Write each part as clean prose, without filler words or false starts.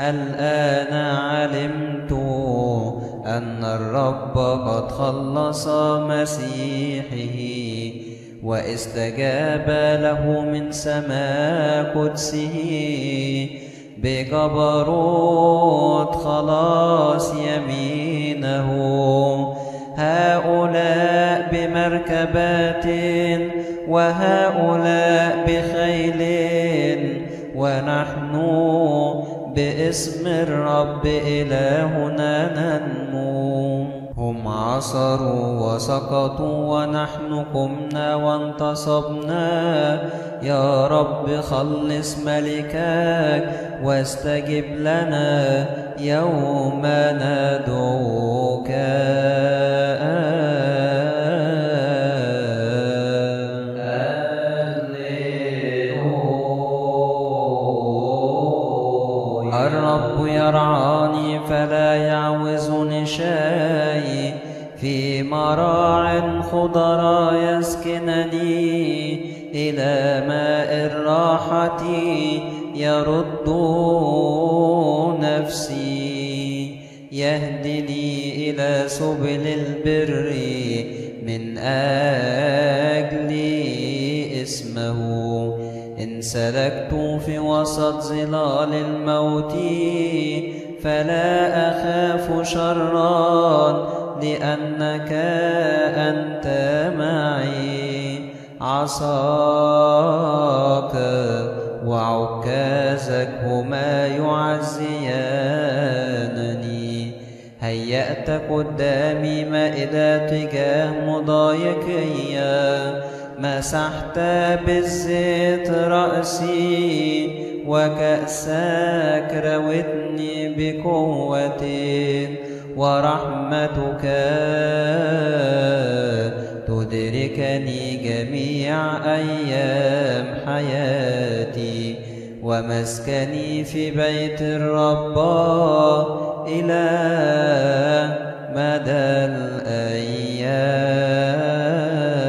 الآن علمت أن الرب قد خلص مسيحه واستجاب له من سماء قدسه بجبروت خلاص يمينه. هؤلاء بمركبات وهؤلاء بخيل ونحن باسم الرب إلهنا ننمو. هم عصروا وسقطوا ونحن قمنا وانتصبنا. يا رب خلص ملكك واستجب لنا يوم ندعوك. الرب يرعاني فلا يعوزني شيء، في مراع خضرا يسكنني، إلى ماء الراحة يرد نفسي. يهدني إلى سبل البر من أجل اسمه. إن سلكت في وسط ظلال الموت فلا أخاف شرا، لأنك أنت معي. عصاك وعكازك هما يعزيانني. هيأت قدامي مائدة تجاه مضايقي، مسحت بالزيت رأسي، وكأسك روتني بقوة. ورحمتك تدركني جميع أيام حياتي، ومسكني في بيت الرب إلى مدى الأيام.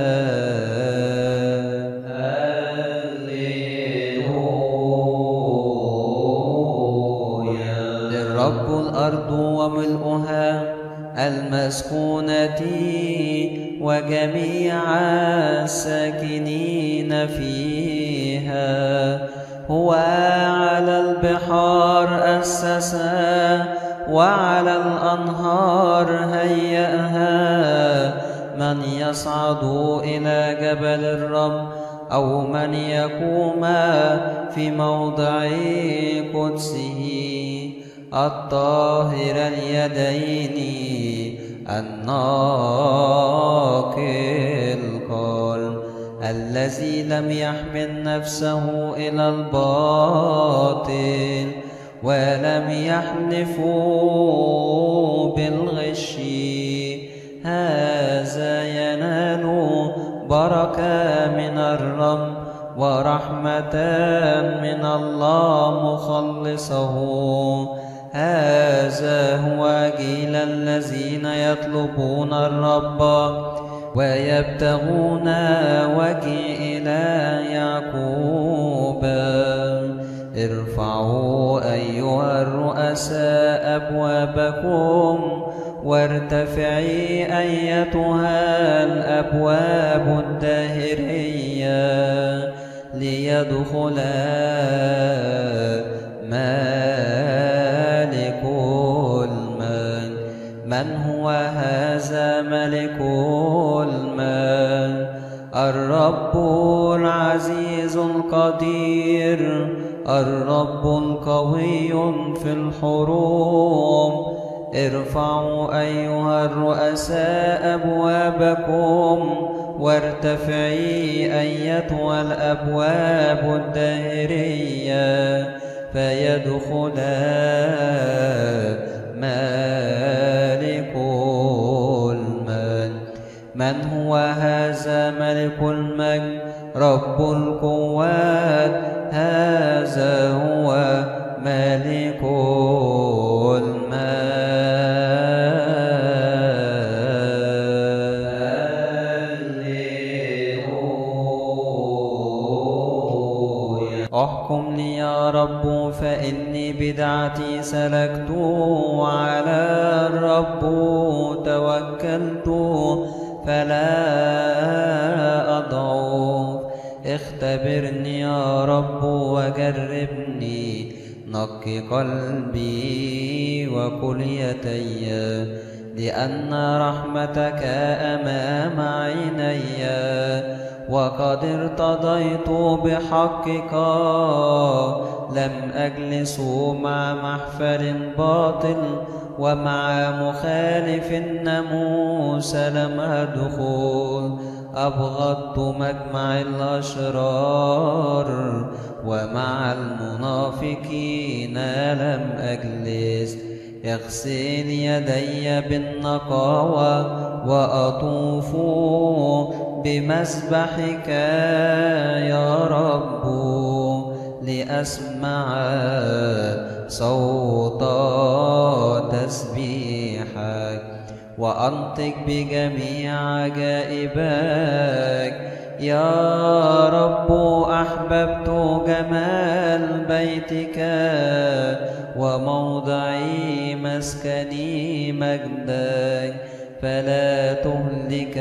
للرب الأرض وملؤها المسكونة وجميع الساكنين فيها. هو على البحار أسسها وعلى الأنهار هيأها. من يصعد إلى جبل الرب، أو من يقوم في موضع قدسه. الطاهر اليدين الناقي القلب، الذي لم يحمل نفسه إلى الباطل ولم يحلف بالغش. هذا ينال بركة من الرب ورحمة من الله مخلصه. هذا هو جيل الذين يطلبون الرب ويبتغون وجه إله يعقوب. ارفعوا أيها الرؤساء أبوابكم، وارتفعي أيتها الأبواب الداهرية، ليدخل مالك المال. من هو هذا ملك المال؟ الرب العزيز القدير، الرب القوي في الحروب. ارفعوا أيها الرؤساء أبوابكم، وارتفعي أيتها الأبواب الداهرية، فيدخل مالك المال. من هو هذا ملك المجد؟ رب القوات، هذا هو ملك المال. احكم لي يا رب، فإني بدعتي سلكت وعلى الرب توكلت فلا أضعف. اختبرني يا رب وجربني، نقي قلبي وكل يدي، لأن رحمتك أمام عيني، وقد ارتضيت بحقك. لم أجلس مع محفل باطل، ومع مخالف الناموس لم أدخل. أبغضت مجمع الأشرار، ومع المنافقين لم أجلس. اغسل يدي بالنقاوة، وأطوف بمسبحك يا رب، لأسمع صوت تسبيحك، وأنطق بجميع عجائبك. يا رب أحببت جمال بيتك، وموضعي مسكني مجدك، فلا تهلك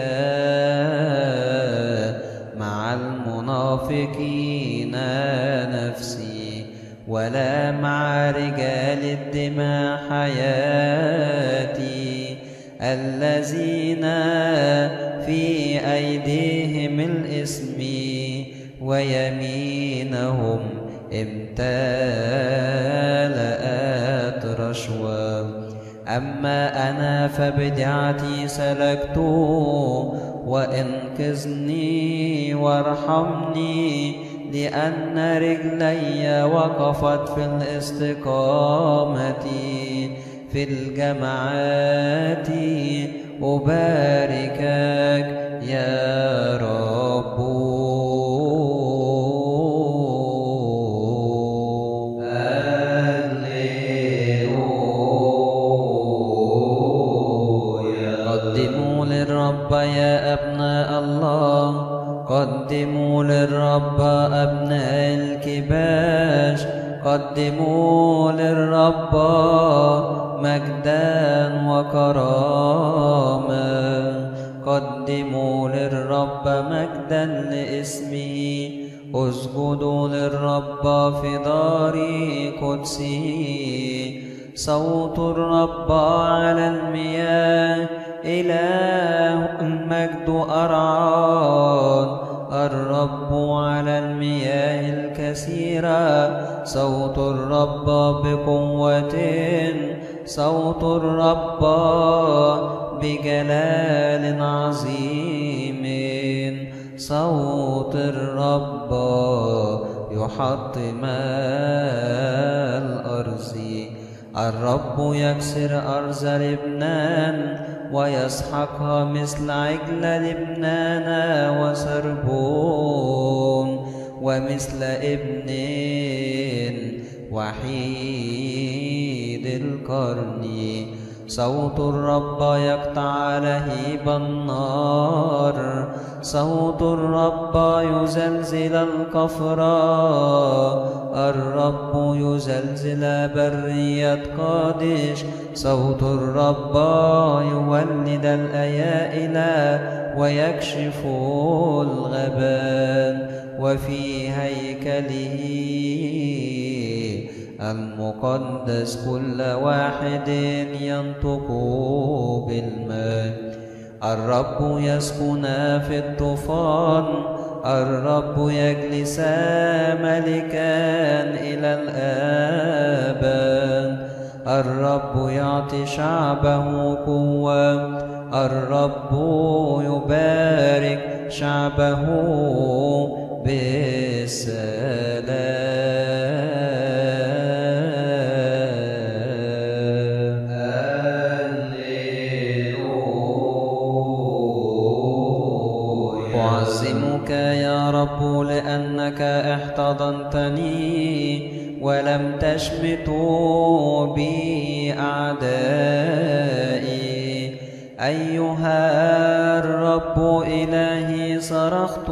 مع المنافقين نفسي، ولا مع رجال الدماء حياتي، الذين في أيديهم الإثم، ويمينهم امتلأت رشوة. أما أنا فبدعتي سلكت، وانقذني وارحمني، لأن رجلي وقفت في الاستقامة. في الجماعات أباركك يا رب. قدموا للرب يا أبناء الله، قدموا للرب أبناء الكباش، قدموا للرب مجدا وكرامة، قدموا للرب مجدا لاسمه. اسجدوا للرب في دار قدسه، صوت الرب على المياه، إله المجد أرعان. الرب على المياه الكثيرة، صوت الرب بقوة، صوت الرب بجلال عظيم، صوت الرب يحطم الأرض. الرب يكسر أرز لبنان، ويسحقها مثل عجل لبنان وسربون، ومثل ابن وحيد القرن. صوت الرب يقطع لهيب النار، صوت الرب يزلزل الكفرة. الرب يزلزل برية قادش، صوت الرب يولد الأيائل ويكشف الغبان. وفي هيكله المقدس كل واحد ينطق بالماء. الرب يسكن في الطوفان، الرب يجلس ملكا إلى الآباد. الرب يعطي شعبه قوة، الرب يبارك شعبه بالسلام. أعظمك يا رب لأنك احتضنتني، ولم تشمت بي أعدائي. أيها الرب إلهي صرخت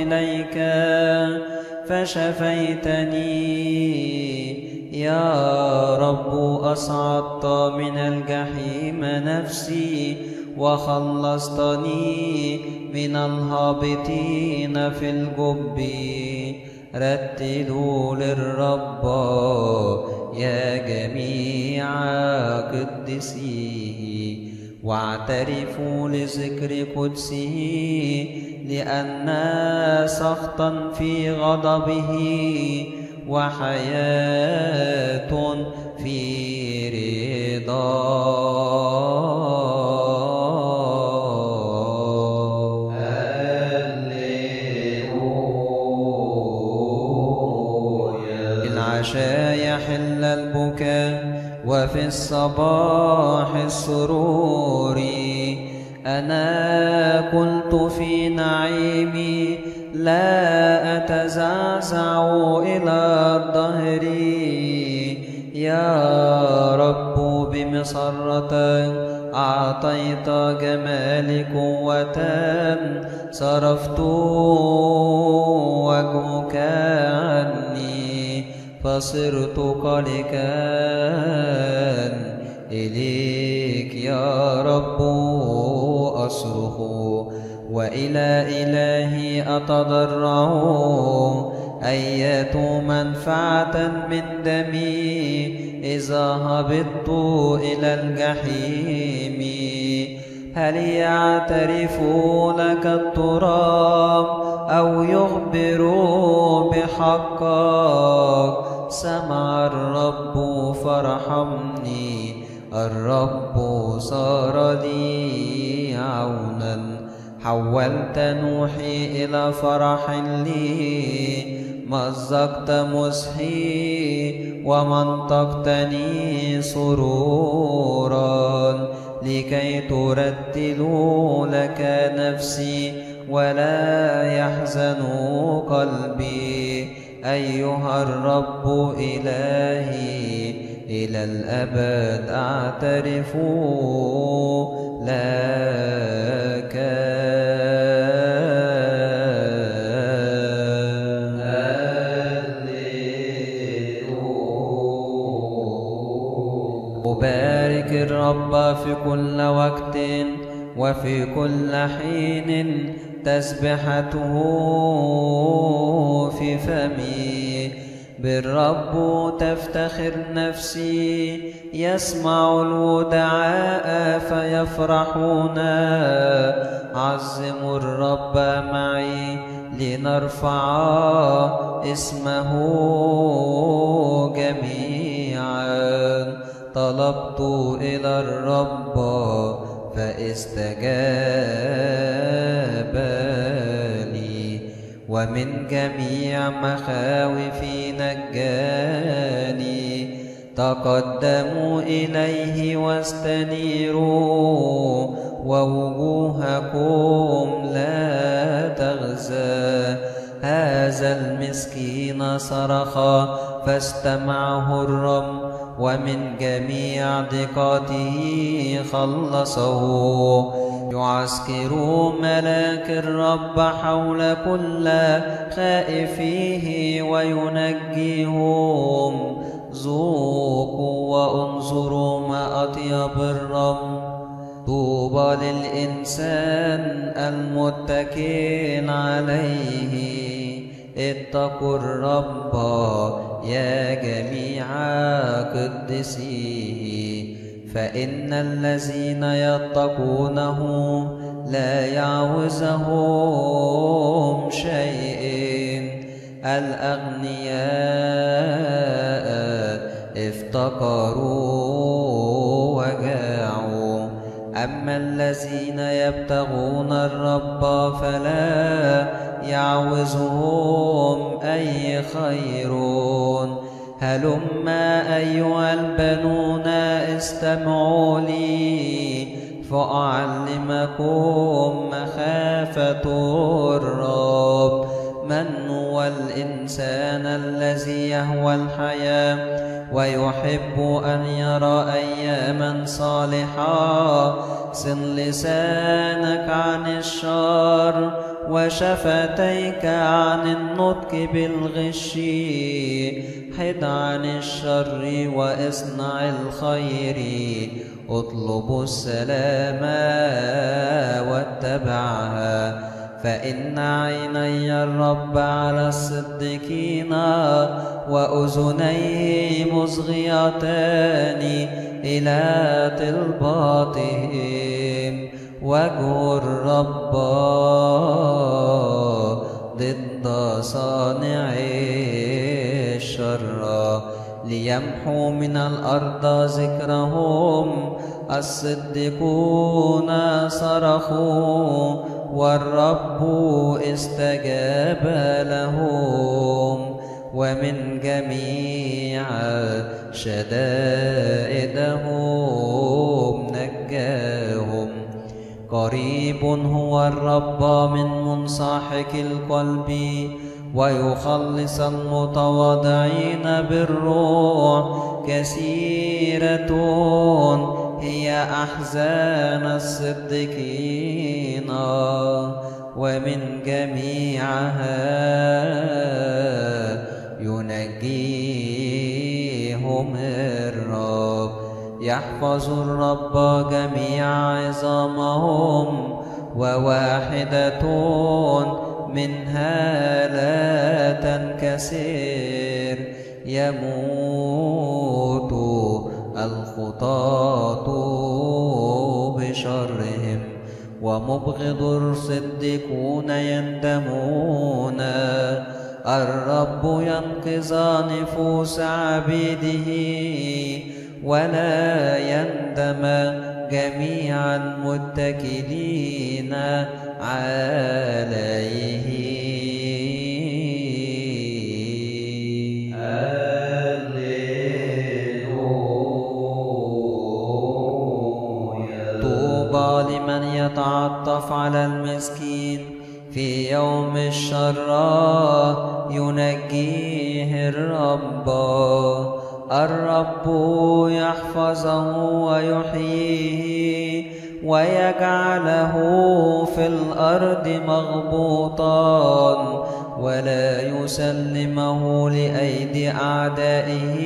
إليك فشفيتني، يا رب أصعدت من الجحيم نفسي وخلصتني من الهابطين في الجب. رتلوا للرب يا جميع قدسيه، واعترفوا لذكر قدسه، لأن سخطا في غضبه وحياة في رضاه. هللويا. العشاء يحل البكاء وفي الصباح السرور. أنا كنت في نعيمي لا أتزعزع إلى الدهر. يا رب بمسرة أعطيت جمال قوة، صرفت وجهك عني فصرت قلقا إليك. يا رب أصرخ وإلى إلهي أتضرع. أية منفعة من دمي إذا هبطت إلى الجحيم. هل يعترف لك التراب أو يخبر بحقك؟ سمع الرب فرحمني، الرب صار لي عونا. حولت نوحي إلى فرح لي، مزقت مسحي ومنطقتني سرورا، لكي ترتلوا لك نفسي ولا يحزن قلبي. أيها الرب إلهي إلى الأبد أعترف لك. أبارك الرب في كل وقت وفي كل حين، تسبحته في فمي. بالرب تفتخر نفسي، يسمع الودعاء فيفرحون. عظموا الرب معي لنرفع اسمه جميعا. طلبت إلى الرب فاستجاب لي، ومن جميع مخاوفي نجاني. تقدموا إليه واستنيروا، ووجوهكم لا تغزى. هذا المسكين صرخ فاستمعه الرب، ومن جميع ضيقاته خلصه. يعسكر ملاك الرب حول كل خائفيه وينجيهم. ذوقوا وانظروا ما أطيب الرب. طوبى للإنسان المتكل عليه. اتقوا الرب يا جميع قدسيه، فإن الذين يتقونه لا يعوزهم شيء. الأغنياء افتقروا وجاعوا، أما الذين يبتغون الرب فلا يعوزهم أي خير. هلما أيها البنون استمعوا لي، فأعلمكم مخافة الرب. من هو الإنسان الذي يهوى الحياة ويحب أن يرى أياما صالحة؟ صن لسانك عن الشر وشفتيك عن النطق بالغش. حد عن الشر واصنع الخير، اطلب السلام واتبعها. فإن عيني الرب على الصديقين، وأذنيه مصغيتان إلى طلباتهم. وجه الرب ضد صانعي الشر، ليمحو من الأرض ذكرهم. الصديقون صرخوا والرب استجاب لهم، ومن جميع شدائدهم نجاهم. قريب هو الرب من منصحك القلب، ويخلص المتواضعين بالروح. كثيرة هي أحزان الصديقين، ومن جميعها ينجيهم الرب. يحفظ الرب جميع عظامهم، وواحدة منها لا تنكسر. يموت الخطاة بشرهم، ومبغض الصديقون يندمون. الرب ينقذ نفوس عبيده، ولا يندم جميع المتكلين عليه. طوبى لمن يتعطف على المسكين في يوم الشر، ينجيه الرب. الرب يحفظه ويحييه، ويجعله في الأرض مغبوطا، ولا يسلمه لأيدي أعدائه.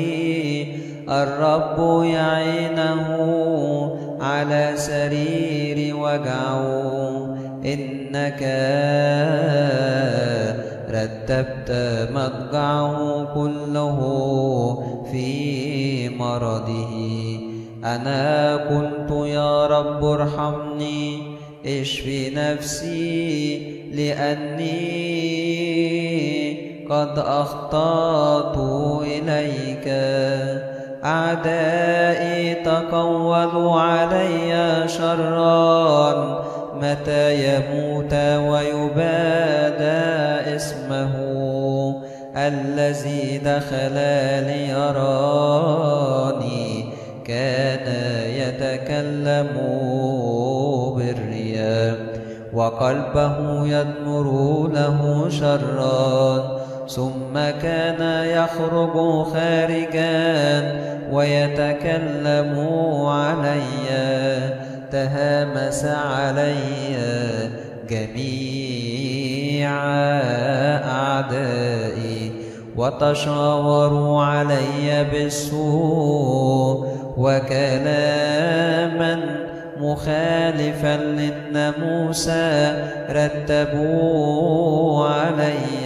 الرب يعينه على سرير وجعه. إنك رتبت مضجعه كله في مرضه. أنا قلت يا رب ارحمني، اشفي نفسي، لأني قد أخطأت إليك. أعدائي تقولوا علي شرا، متى يموت ويبادى اسمه. الذي دخل ليراني كان يتكلم بالرياء، وقلبه يدمر له شرا. ثم كان يخرج خارجا ويتكلم علي. تهامس علي جميع أعدائي، وتشاوروا علي بالسوء، وكلاما مخالفا للناموس رتبوا علي.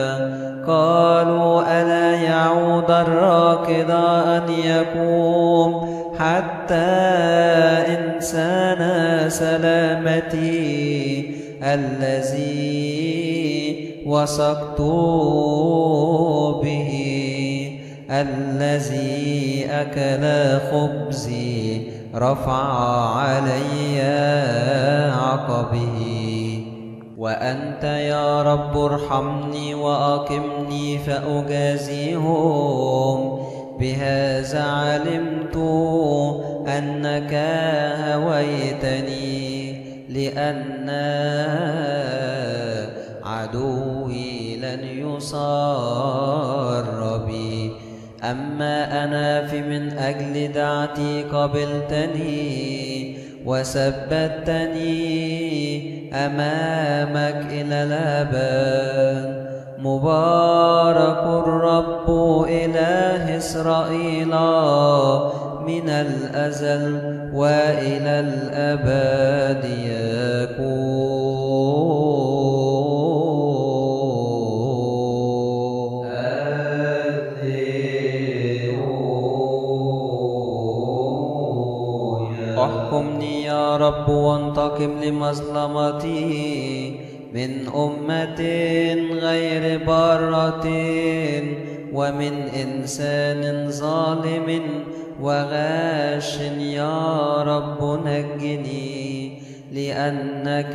قالوا ألا يعود الراكض أن يقوم حتى إنسان سلامتي، الذي وثقت به، الذي أكل خبزي رفع علي عقبه. وأنت يا رب ارحمني وأقمني فأجازيهم. بهذا علمت أنك هويتني، لأن عدوي لن يصار بي. أما أنا فمن أجل دعتي قبلتني وثبتني أمامك إلى الأبد. مبارك الرب إله إسرائيل من الأزل وإلى الأبد يكون. احكمني يا رب وانتقم لمظلمتي من أمة غير بارة ومن إنسان ظالم وغاش. يا رب نجني لأنك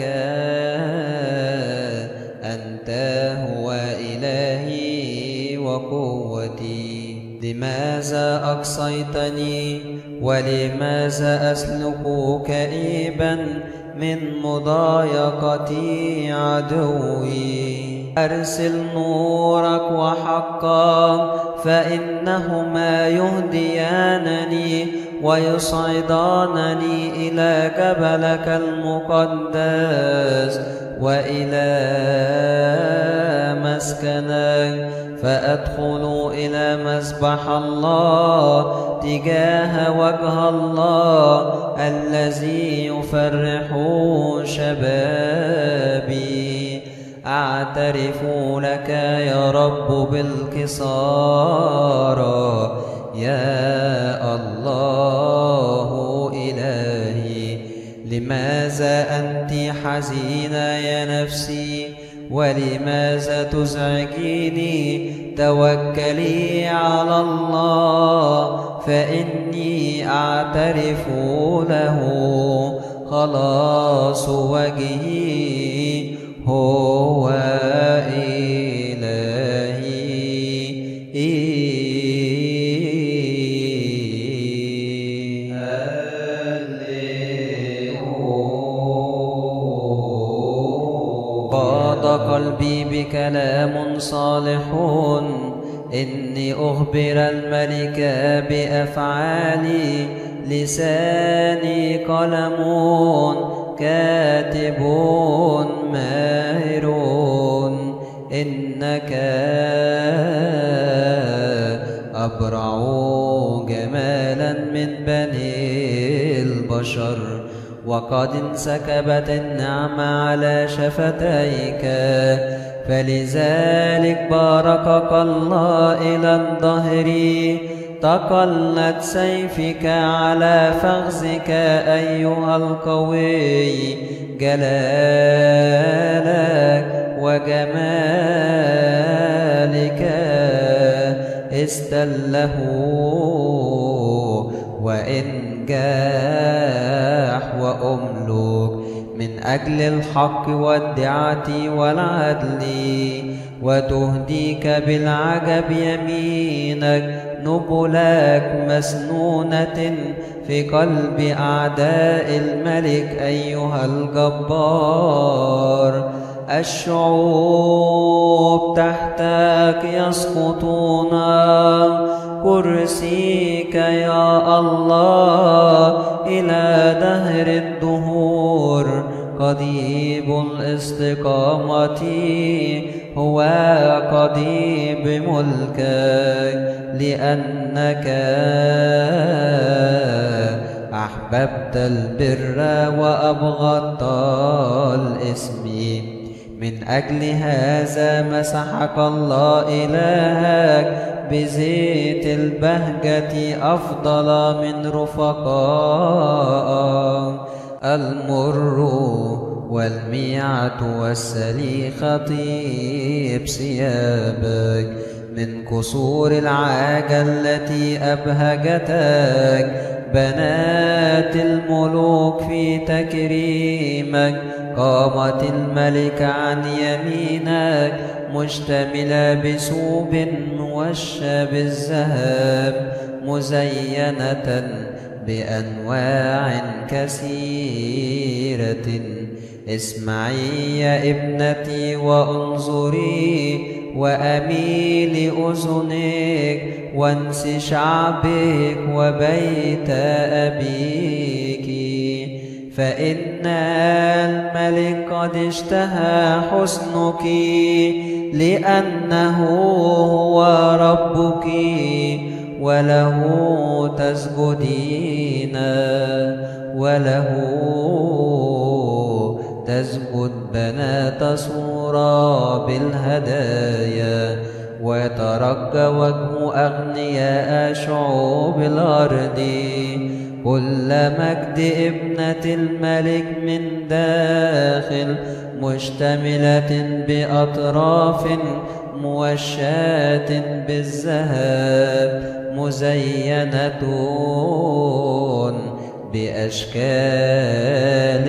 أنت هو إلهي وقوتي. لماذا أقصيتني ولماذا أسلك كئيبا من مضايقتي عدوي؟ أرسل نورك وحقا فإنهما يهديانني ويصعدانني إلى جبلك المقدس وإلى مسكنك، فأدخل إلى مسبح الله تجاه وجه الله الذي يفرح شبابي. أعترف لك يا رب بالكسارى يا الله إلهي. لماذا أنت حزينة يا نفسي ولماذا تزعجيني؟ توكلي على الله فإني أعترف له. خلاص وجهي هو قلبي بكلام صالح، إني أخبر الملك بأفعالي. لساني قلم كاتب ماهر، إنك أبرع جمالا من بني البشر. وقد انسكبت النعمة على شفتيك، فلذلك باركك الله إلى الدهر. تقلت سيفك على فخذك أيها القوي. جلالك وجمالك استله، وإن جاح وأملك من أجل الحق والدعة والعدل. وتهديك بالعجب يمينك، نبلك مسنونة في قلب أعداء الملك أيها الجبار. الشعوب تحتك يسقطون، كرسيك يا الله إلى دهر الدهور. قضيب الاستقامة هو قضيب ملكك، لأنك أحببت البر وأبغضت الإثم. من أجل هذا مسحك الله إلهك بزيت البهجة أفضل من رفقائك. المر والميعة والسليخة طيب ثيابك من قصور العاجة التي أبهجتك. بنات الملوك في تكريمك، قامت الملكة عن يمينك مشتملة بثوب موشى بالذهب، مزينة بأنواع كثيرة. اسمعي يا ابنتي وانظري وأميلي أذنك وانسي شعبك وبيت أبيك، فإن الملك قد اشتهى حسنك لأنه هو ربك وله تسجدين وله تسجد بنات صورا بالهدايا، ويترجى وجه أغنياء شعوب الأرض. كل مجد ابنة الملك من داخل مشتملة بأطراف موشاة بالذهب مزينة بأشكال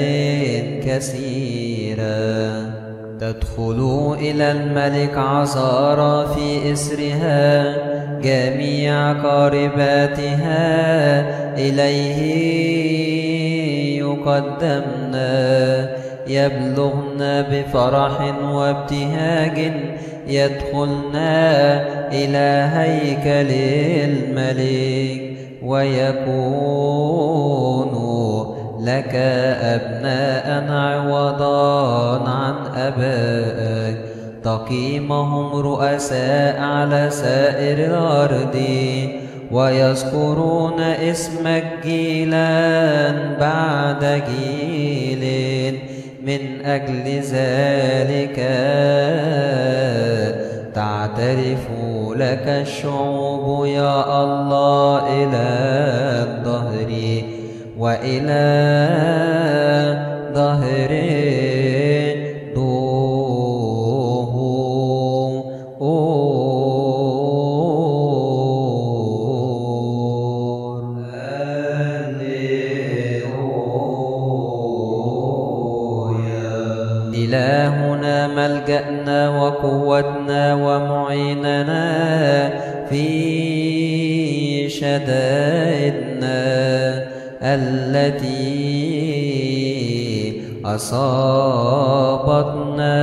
كثيرة. تدخل إلى الملك عذارى في إسرها، جميع قارباتها إليه يقدمن، يبلغن بفرح وابتهاج، يدخلن إلى هيكل الملك، ويكون لك أبناء عوضا عن أبائك، تقيمهم رؤساء على سائر الأرض، ويذكرون اسمك جيلا بعد جيل. من أجل ذلك تعترف لك الشعوب يا الله إلى الدهر وإلى دهر إلهنا ملجأنا وقوتنا ومعيننا في شدائدنا التي أصابتنا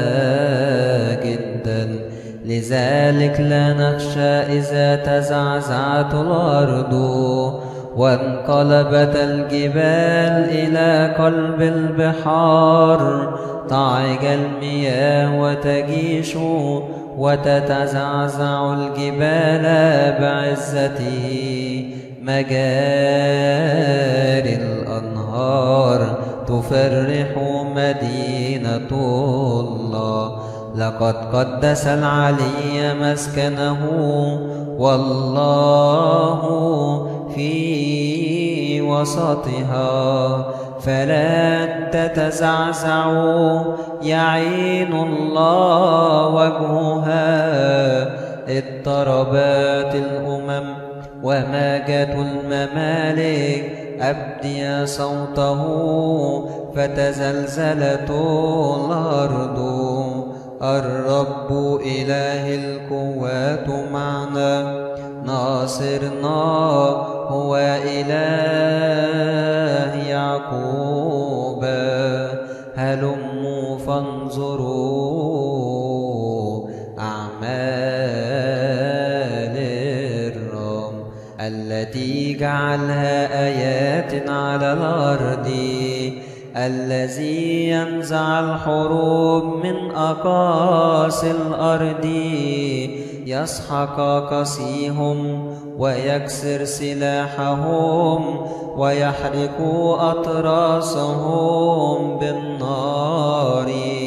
جدا، لذلك لا نخشى إذا تزعزعت الأرض وانقلبت الجبال إلى قلب البحار، تعج المياه وتجيش وتتزعزع الجبال بعزته، مجاري الأنهار تفرح مدينة الله. لقد قدس العلي مسكنه، والله في وسطها، فلا تتزعزعوا، يعين الله وجهها. اضطربت الأمم وماجت الممالك، أبدي صوته فتزلزلت الأرض. الرب إله القوات معنا، ناصرنا هو إله يعقوب. هلموا فانظروا أعمال الرب التي جعلها آيات على الأرض، الذي ينزع الحروب من أقاصي الأرض، يسحق قصيهم ويكسر سلاحهم، ويحرق أطراسهم بالنار.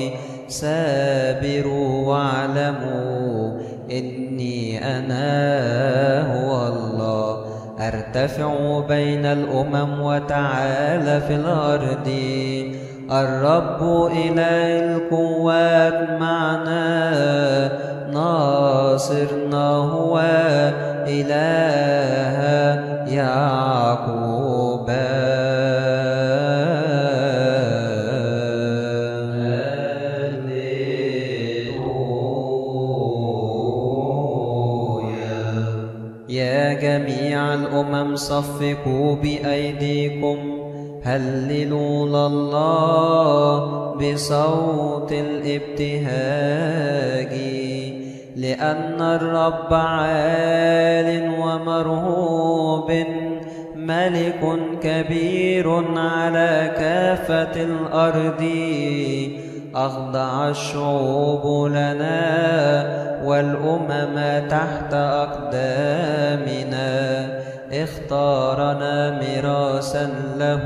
سابروا واعلموا إني أنا هو الله، أرتفع بين الأمم وتعالى في الأرض. الرب إله القوات معنا، ناصرنا هو إله يعقوب. يا جميع الأمم صفقوا بأيديكم، هللوا الله بصوت الابتهاج، لأن الرب عال ومرهوب، ملك كبير على كافة الأرض. أخضع الشعوب لنا والأمم تحت أقدامنا. اختارنا ميراثا له،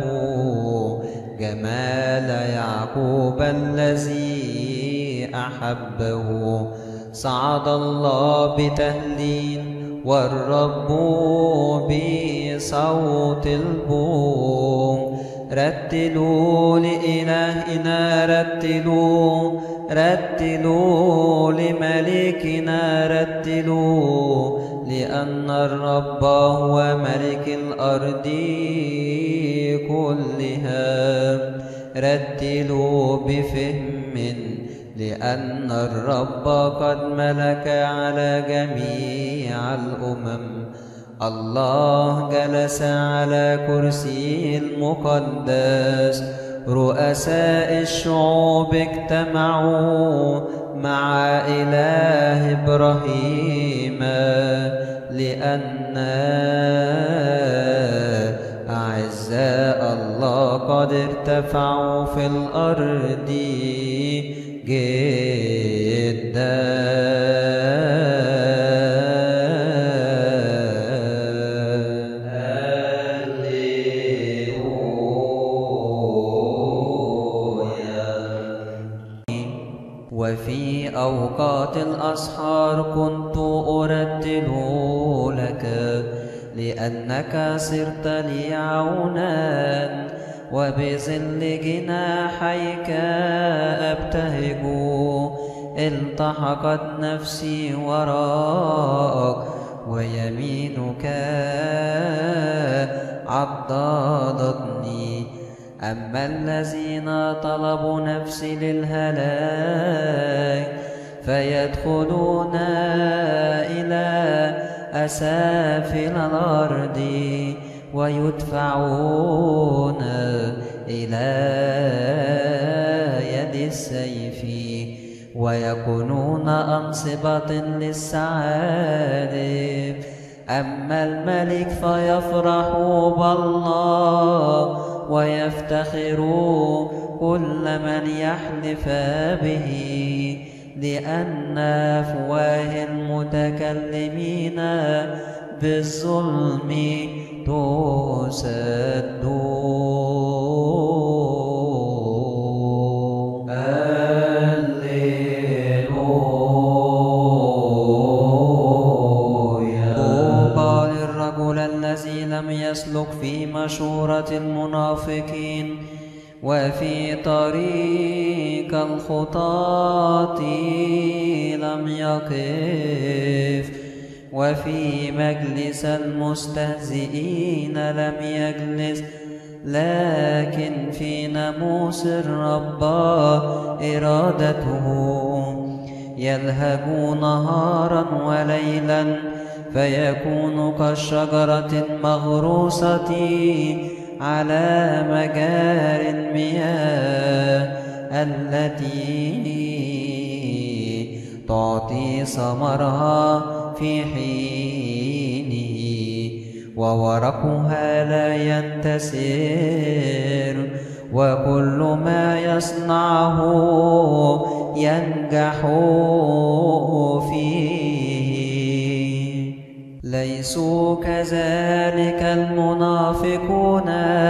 جمال يعقوب الذي أحبه. صعد الله بتهليل والرب بصوت البوم. رتلوا لإلهنا، رتلوا رتلوا لملكنا، رتلوا، لأن الرب هو ملك الأرض كلها. رتلوا بفهم، لأن الرب قد ملك على جميع الأمم. الله جلس على كرسيه المقدس، رؤساء الشعوب اجتمعوا مع إله إبراهيم، لأن أعزاء الله قد ارتفعوا في الأرض جدا. وفي أوقات الأسحار كنت أرتل لك، لأنك صرت لي عونا، وبظل جناحيك أبتهج. التحقت نفسي وراءك، ويمينك عضدتني. أما الذين طلبوا نفسي للهلاك فيدخلون إلى أسافل الأرض، ويدفعون إلى يد السيف، ويكونون أنصبة للسعادة. أما الملك فيفرح بالله، ويفتخر كل من يحلف به، لأن أفواه المتكلمين بالظلم تسد. الذي لم يسلك في مشورة المنافقين، وفي طريق الخطاة لم يقف، وفي مجلس المستهزئين لم يجلس، لكن في ناموس الرب إرادته. يلهج نهارا وليلا، فيكون كالشجرة المغروسة على مجاري المياه، التي تعطي ثمرها في حينه، وورقها لا ينتسر، وكل ما يصنعه ينجح فيه. ليسوا كذلك المنافقون،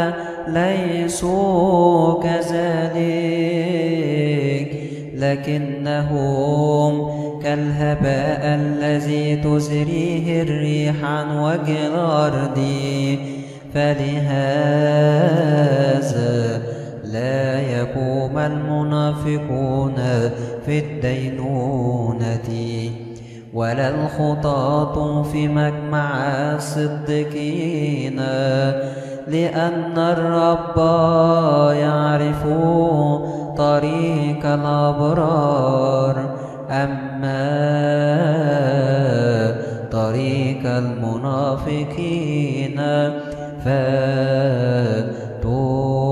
ليسوا كذلك، لكنهم كالهباء الذي تزريه الريح عن وجه الأرض. فلهذا لا يقوم المنافقون في الدينونة، ولا الخطاة في مجمع الصديقين، لأن الرب يعرف طريق الأبرار، أما طريق المنافقين فتضل.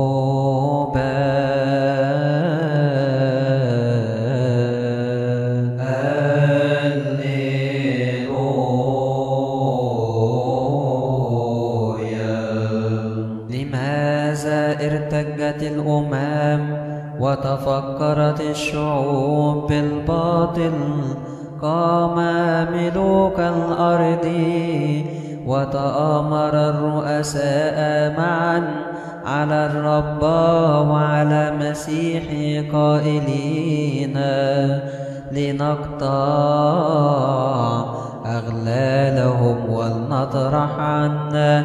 هكذا ارتجت الأمم وتفكرت الشعوب بالباطل. قام ملوك الأرض وتآمر الرؤساء معا على الرب وعلى مسيحه قائلين: لنقطع أغلالهم ولنطرح عنا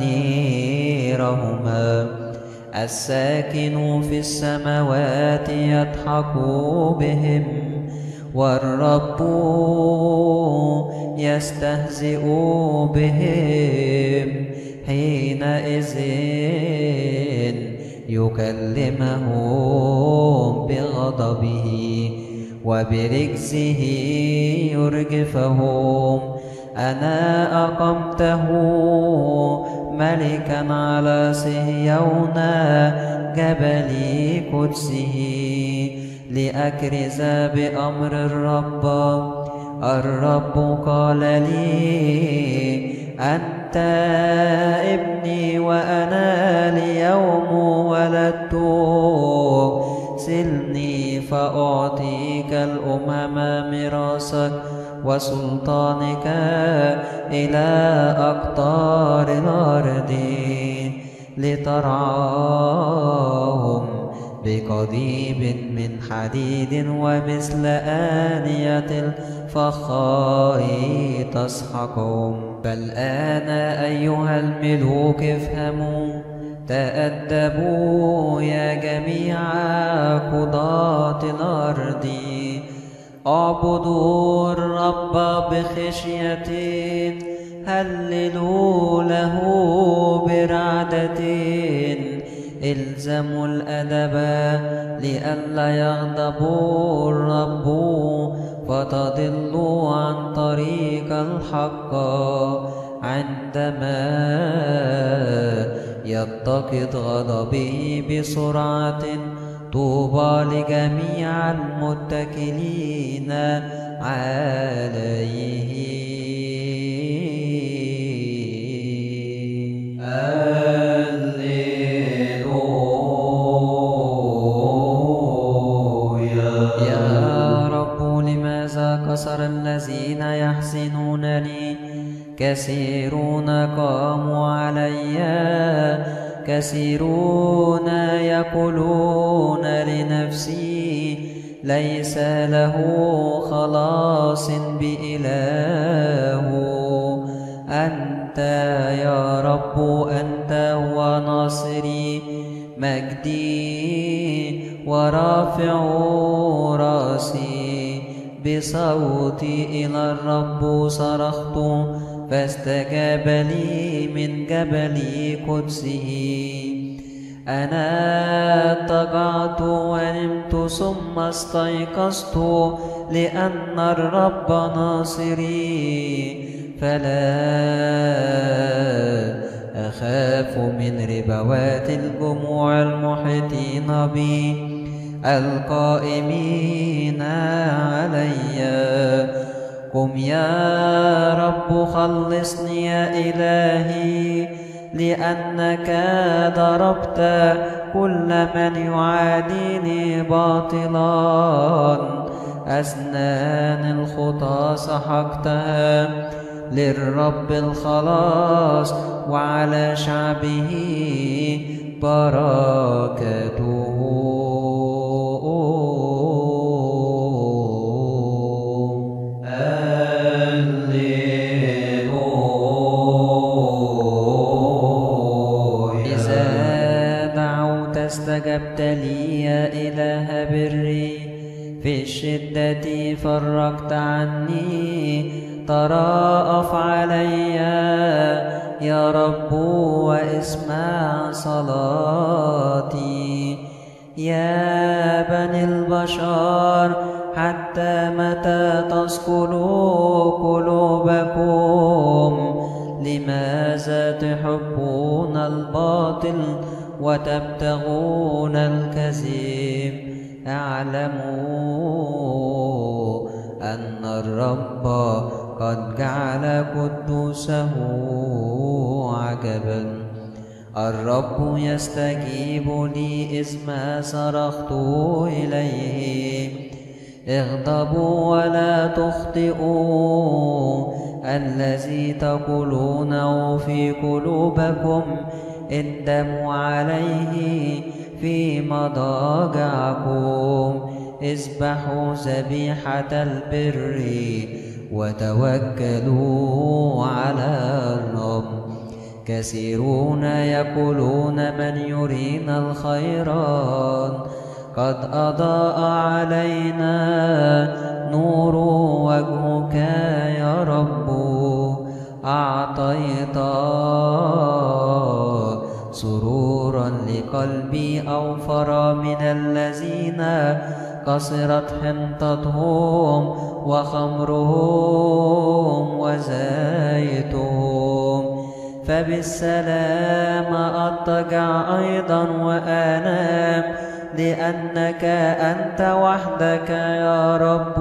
نيرهما. الساكن في السماوات يضحك بهم، والرب يستهزئ بهم. حينئذ يكلمهم بغضبه وبرجزه يرجفهم. أنا أقمته ملكا على صهيون جبل قدسه، لأكرز بأمر الرب. الرب قال لي: أنت ابني وأنا اليوم ولدتك. سلني فأعطيك الأمم ميراثك وسلطانك إلى أقطار الأرض، لترعاهم بقضيب من حديد ومثل آنية الفخار تسحقهم. فالآن أيها الملوك افهموا، تأدبوا يا جميع قضاة الأرض. اعبدوا الرب بخشية، هللوا له برعدة. الزموا الأدب لئلا يغضب الرب فتضلوا عن طريق الحق، عندما يتقد غضبه بسرعة. طوبى لجميع المتكلين عليه. كسر الذين يحسنونني، كثيرون قاموا علي، كثيرون يقولون لنفسي: ليس له خلاص بإله. أنت يا رب، أنت هو ناصري، مجدي ورافع راسي. بصوتي إلى الرب صرخت، فاستجاب لي من جبل قدسه. أنا اضطجعت ونمت ثم استيقظت، لأن الرب ناصري، فلا أخاف من ربوات الجموع المحيطين بي القائمين علي. قم يا رب خلصني يا إلهي، لأنك ضربت كل من يعاديني باطلا. أسنان الخطى سحقتها، للرب الخلاص وعلى شعبه بركته. استجبت لي يا إله بري، في الشدة فرجت عني. تراءف علي يا رب واسمع صلاتي. يا بني البشر، حتى متى تسكنوا قلوبكم؟ لماذا تحبون الباطل وتبتغون الكذب؟ اعلموا أن الرب قد جعل قدوسه عجبا. الرب يستجيب لي إذ ما صرخت إليه. اغضبوا ولا تخطئوا، الذي تقولونه في قلوبكم اندموا عليه في مضاجعكم. اذبحوا ذبيحة البر وتوكلوا على الرب. كثيرون يقولون من يرينا الخيرات، قد أضاء علينا نور وجهك يا رب. أعطيت سرورا لقلبي أوفر من الذين قصرت حنطتهم وخمرهم وزيتهم. فبالسلام أضطجع أيضا وأنام، لأنك أنت وحدك يا رب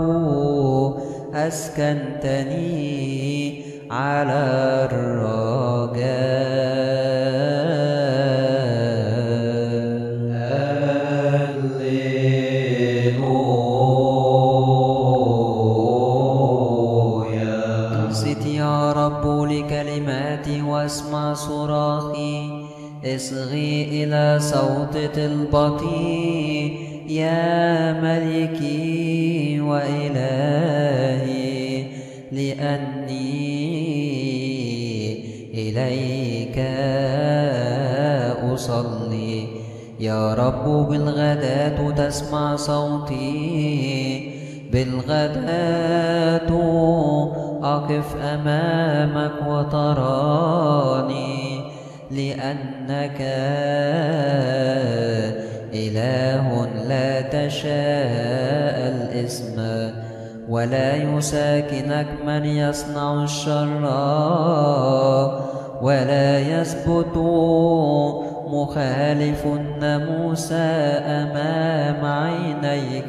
أسكنتني على الرجاء. انصت يا رب لكلماتي واسمع صراخي. اصغي إلى صوت طلبتي يا ملكي وإلهي، لأني إليك أصلي. يا رب بالغداة تسمع صوتي، بالغداة أقف أمامك وتراني، لأنك إله لا تشاء الإثم، ولا يساكنك من يصنع الشر، ولا يثبت مخالف الناموس أمام عينيك.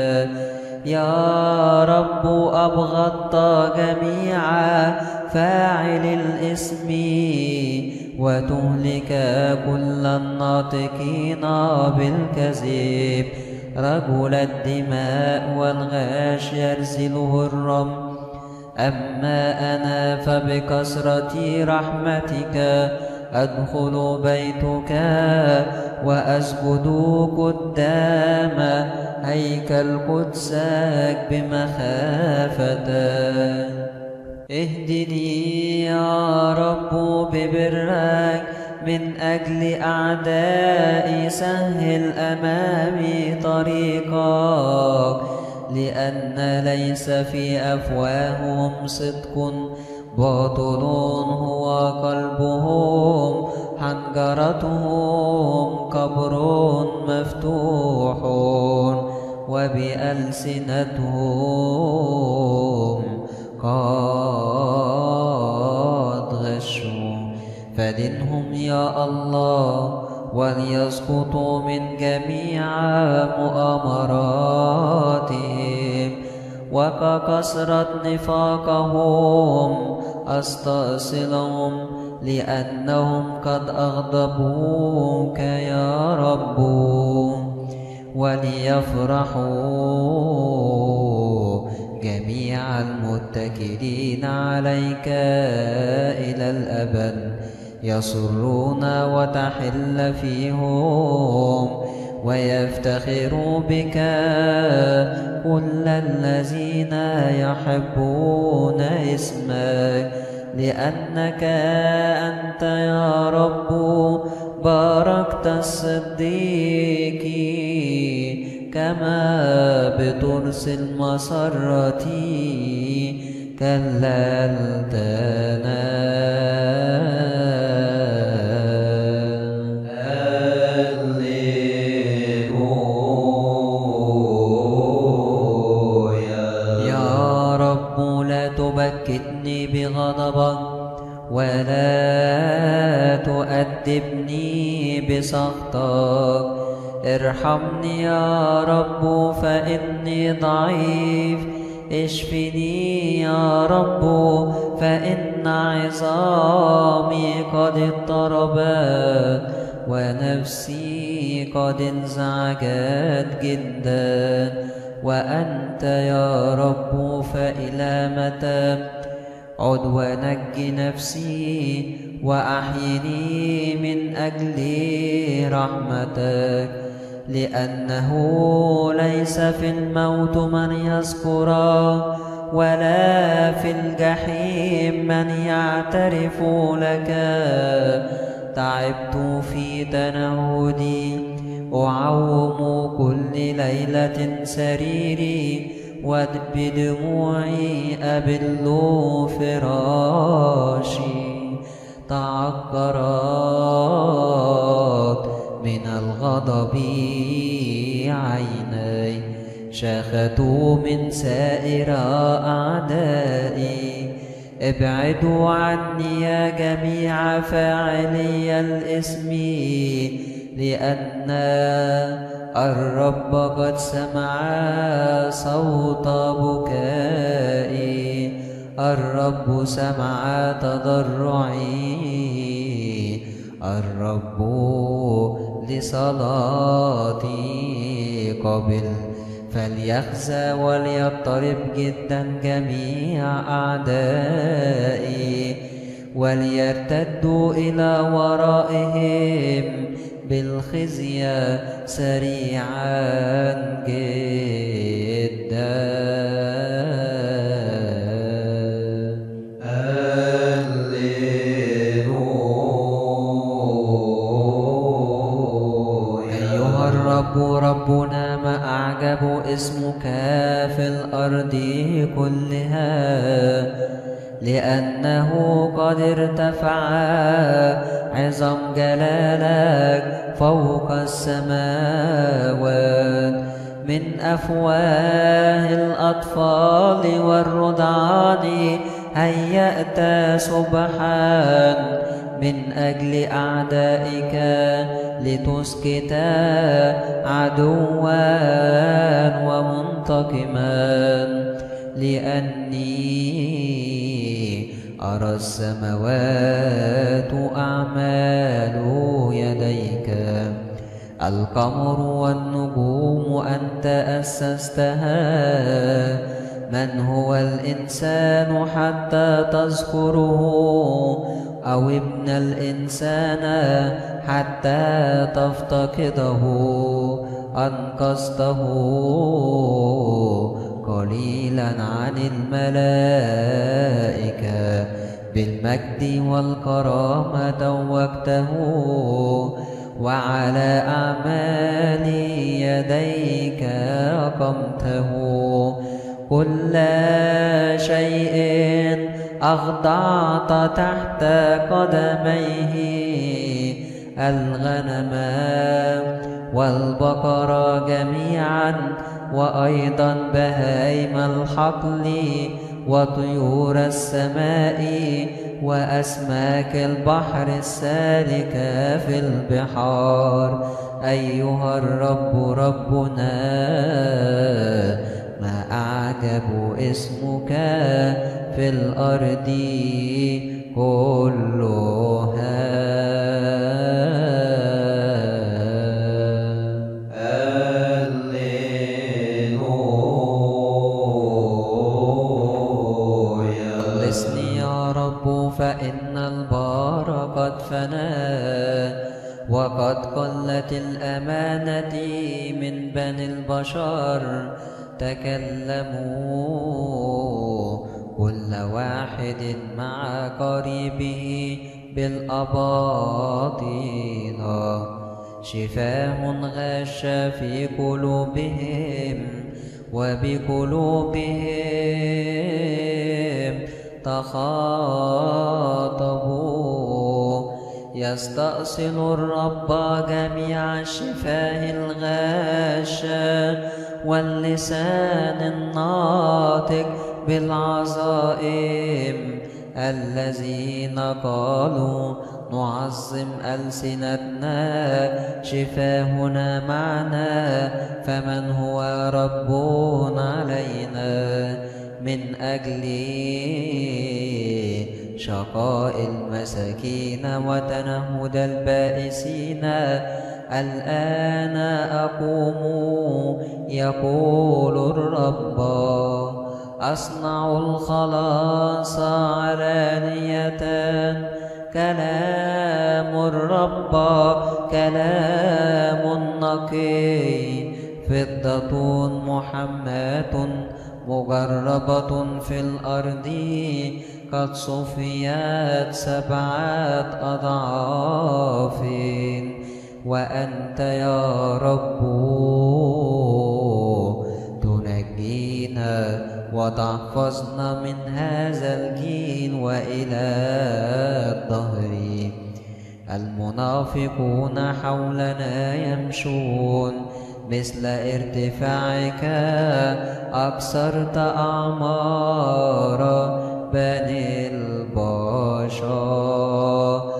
يا رب أبغضت جميع فاعل الإثم، وتهلك كل الناطقين بالكذب. رجل الدماء والغاش يرسله الرب، أما أنا فبكثرة رحمتك أدخل بيتك وأسجد قدام هيكل قدسك بمخافة. اهدني يا رب ببرك من أجل أعدائي، سهل أمامي طريقك، لأن ليس في أفواههم صدق، باطل هو قلبهم، حنجرتهم قبر مفتوح، وبألسنتهم قد غشوا. فدنهم يا الله وليسقطوا من جميع مؤامراتهم، وككثرة نفاقهم أستأصلهم، لأنهم قد أغضبوك يا رب. وليفرحوا جميع المتكلين عليك إلى الأبد، يسرون وتحل فيهم، ويفتخروا بك كل الذين يحبون اسمك، لأنك أنت يا رب باركت الصديقين، كما بترس المسرة كللتنا. يا رب لا تبكتني بغضبك، ولا تؤدبني بسخطك. ارحمني يا رب فإني ضعيف، اشفني يا رب فإن إن عظامي قد اضطربت ونفسي قد انزعجت جدا. وأنت يا رب فإلى متى؟ عد ونج نفسي وأحيني من أجل رحمتك، لأنه ليس في الموت من يذكره ولا في الجحيم من يعترف لك. تعبت في تنهدي، أعوم كل ليلة سريري، وبدموعي أبل فراشي. تعكرت من الغضب عيني، شاخت من سائر أعدائي. ابعدوا عني يا جميع فاعلي الإثم، لأن الرب قد سمع صوت بكائي. الرب سمع تضرعي، الرب لصلاتي قبل. فليخزى وليضطرب جدا جميع أعدائي، وليرتدوا إلى ورائهم بالخزي سريعا جدا. أيها الرب ربنا، ما أعجب اسمك في الأرض كلها، لأنه قد ارتفع عظم جلالك فوق السماوات. من أفواه الأطفال والرضعان هيأت سبحا من أجل أعدائك، لتسكت عدوا ومنتقما. لأني أرى السماوات أعمال يديك، القمر والنجوم أنت أسستها. من هو الإنسان حتى تذكره، أو ابن الإنسان حتى تفتقده؟ أنقذته قليلا عن الملائكة، بالمجد والكرامة توجته، وعلى أعمال يديك أقمته. كل شيء أخضعت تحت قدميه، الغنم والبقر جميعا، وأيضا بهائم الحقل وطيور السماء وأسماك البحر السالكة في البحار. أيها الرب ربنا، ما أعجب اسمك في الأرض كلها. خلصني يا رب، فإن البار قد فنى، وقد قلت الأمانة من بني البشر. تكلموا كل واحد مع قريبه بالأباطيل، شفاه غش في قلوبهم، وبقلوبهم تخاطبوا. يستأصل الرب جميع الشفاه الغاشة، واللسان الناطق بالعظائم. الذين قالوا نعظم ألسنتنا، شفاهنا معنا، فمن هو رب علينا؟ من أجل شقاء المساكين وتنهد البائسين. الآن أقوم يقول الرب، أصنع الخلاص علانية. كلام الرب كلام نقي، فضة محماة مجربة في الأرض، قد صفيت 7 أضعاف. وأنت يا رب تنجينا وتحفظنا من هذا الجيل وإلى الدهر. المنافقون حولنا يمشون، مثل ارتفاعك أكثرت أعمار بني البشر.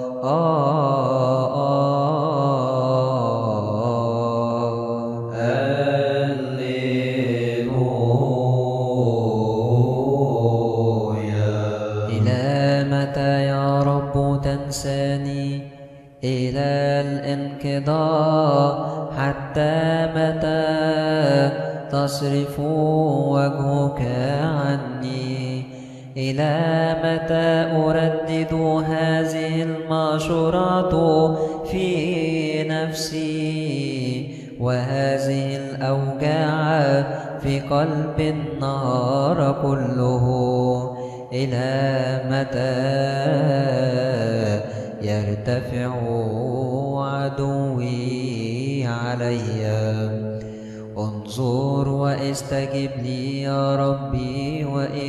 إلى متى يا رب تنساني؟ إلى الانقضاء حتى متى تصرف وجهك عني؟ إلى متى أردد هذه المشورات في نفسي، وهذه الأوجاع في قلب النهار كله؟ إلى متى يرتفع عدوي علي؟ انظر واستجب لي يا ربي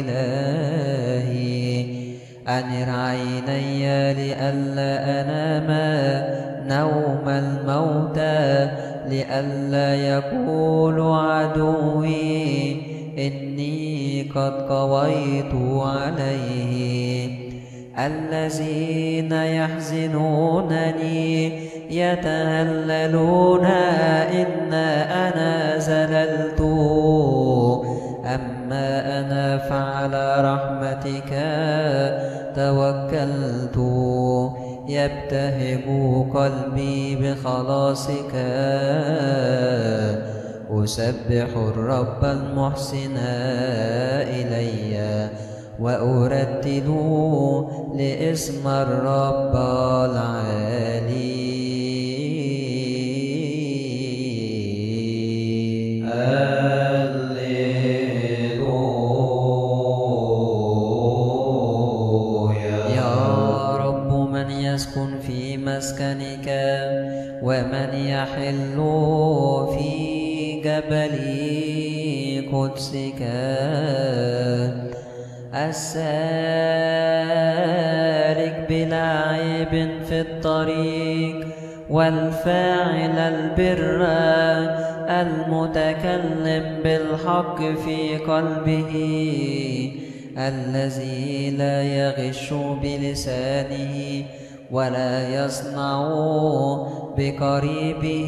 وإلهي. أنر عيني لئلا أنام نوم الموتى، لئلا يقول عدوي إني قد قويت عليه. الذين يحزنونني يتهللون إن أنا زللت، أما أنا فعلى رحمتك توكلت. يبتهج قلبي بخلاصك، أسبح الرب المحسن إلي، وأرتل لاسم الرب العالي. يا رب من يسكن في مسكنك، ومن يحل في جبل قدسك؟ السالك بلا عيب في الطريق، والفاعل البر، المتكلم بالحق في قلبه، الذي لا يغش بلسانه، ولا يصنع بقريبه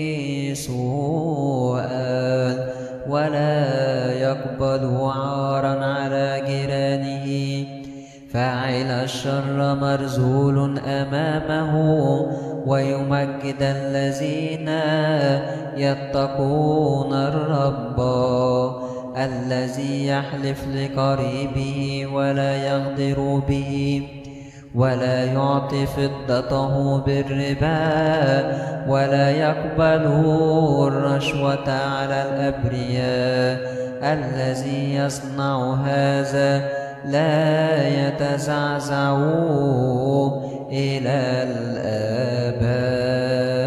سوءا، ولا يقبل عارا على جيرانه. فاعل الشر مرذول أمامه، ويمجد الذين يتقون الرب. الذي يحلف لقريبه ولا يغدر به، ولا يعطي فضته بالربا، ولا يقبل الرشوة على الأبرياء. الذي يصنع هذا لا يتزعزع إلى الآباد.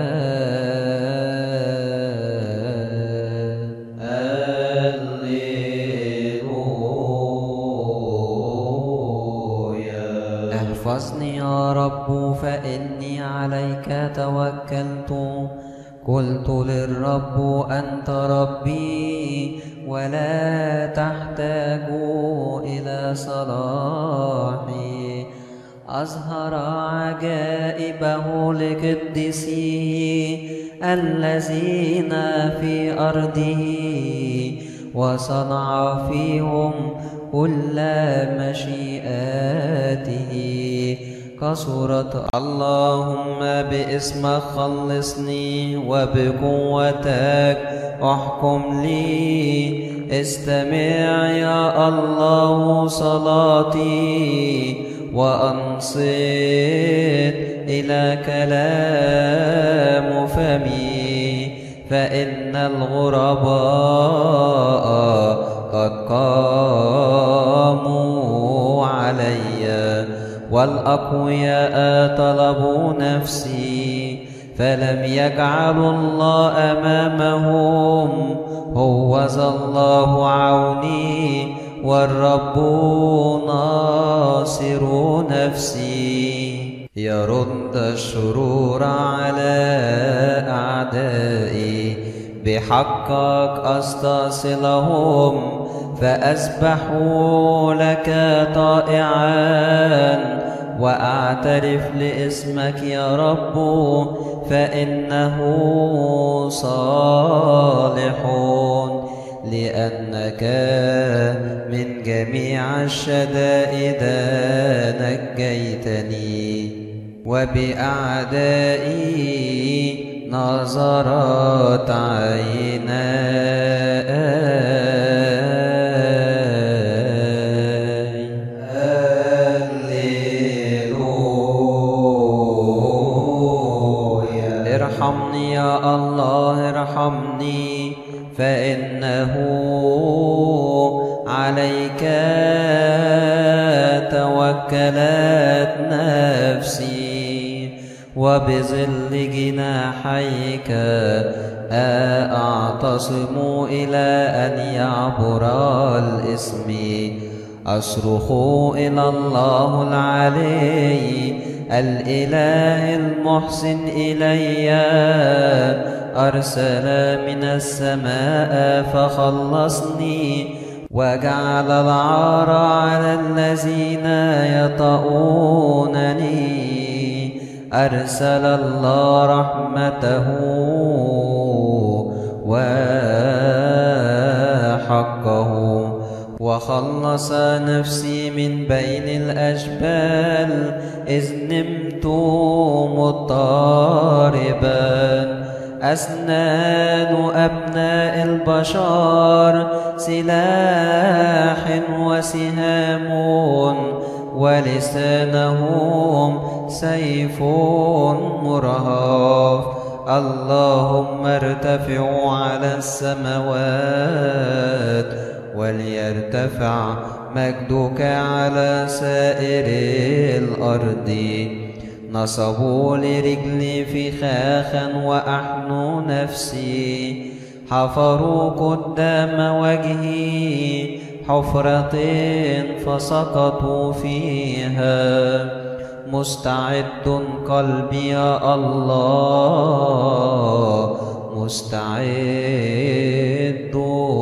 احفظني يا رب فإني عليك توكلت. قلت للرب أنت ربي، ولا تحتاج إلى صلاحي. أظهر عجائبه لقدسيه الذين في أرضه، وصنع فيهم كل مشيئاته كثرت. اللهم باسمك خلصني وبقوتك احكم لي. استمع يا الله صلاتي وأنصت إلى كلام فمي، فإن الغرباء قد قاموا علي والأقوياء طلبوا نفسي، فلم يجعلوا الله أمامهم. هوذا الله عوني والرب ناصر نفسي. يرد الشرور على أعدائي، بحقك أستصلهم، فأسبحوا لك طائعا وأعترف لاسمك يا رب، فإنه صالح، لأنك من جميع الشدائد نجيتني، وبأعدائي نظرت عيناي. ارحمني يا الله ارحمني، فإنه عليك توكلت نفسي، وبظل جناحيك أعتصم إلى أن يعبر الإثم. أصرخ إلى الله العلي الإله المحسن إلي، أرسل من السماء فخلصني، وجعل العار على الذين يطؤونني. أرسل الله رحمته وحقه، وخلص نفسي من بين الأجبال، إذ نمت مضطربا. أسنان أبناء البشر سلاح وسهام، ولسانهم سيف مرهف. اللهم ارتفعوا على السماوات، وليرتفع مجدك على سائر الأرض. نصبوا لرجلي فخاخا وأحنوا نفسي، حفروا قدام وجهي حفرة فسقطوا فيها. مستعد قلبي يا الله، مستعد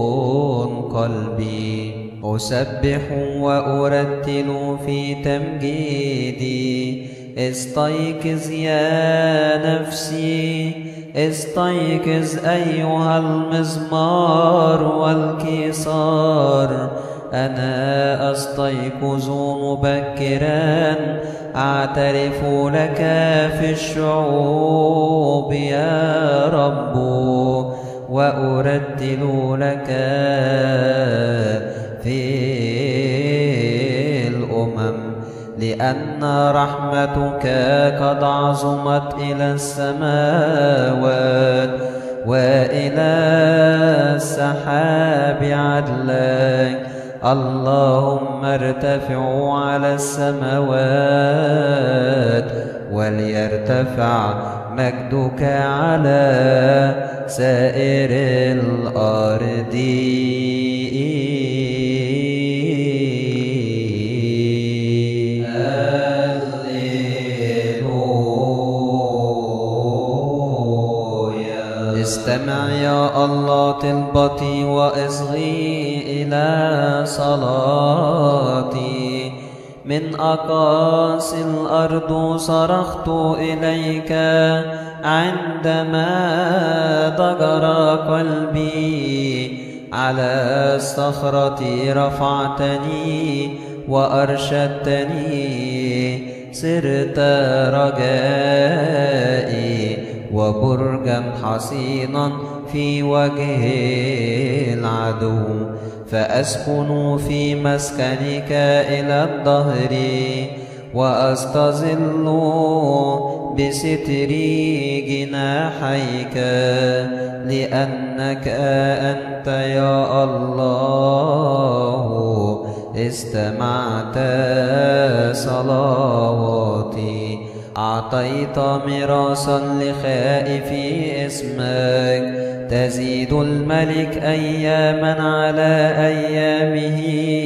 قلبي. أسبح وأرتل في تمجيدي. استيقظ يا نفسي، استيقظ أيها المزمار والكسار. أنا أستيقظ مبكرا، أعترف لك في الشعوب يا رب، وأرتل لك في الأمم، لأن رحمتك قد عظمت إلى السماوات، وإلى السحاب عدلك. اللهم ارتفعوا على السماوات، وليرتفع مجدك على سائر الأرض. استمع يا الله طلبتي واصغي إلى صلاتي. من أقاصي الأرض صرخت إليك عندما ضجر قلبي. على الصخرة رفعتني وأرشدتني، صرت رجائي وبرجا حصينا في وجه العدو، فأسكن في مسكنك إلى الدهر، وأستظل بستر جناحيك، لأنك أنت يا الله استمعت صلواتي. أعطيت ميراثا لخائفي اسمك، تزيد الملك أياما على أيامه،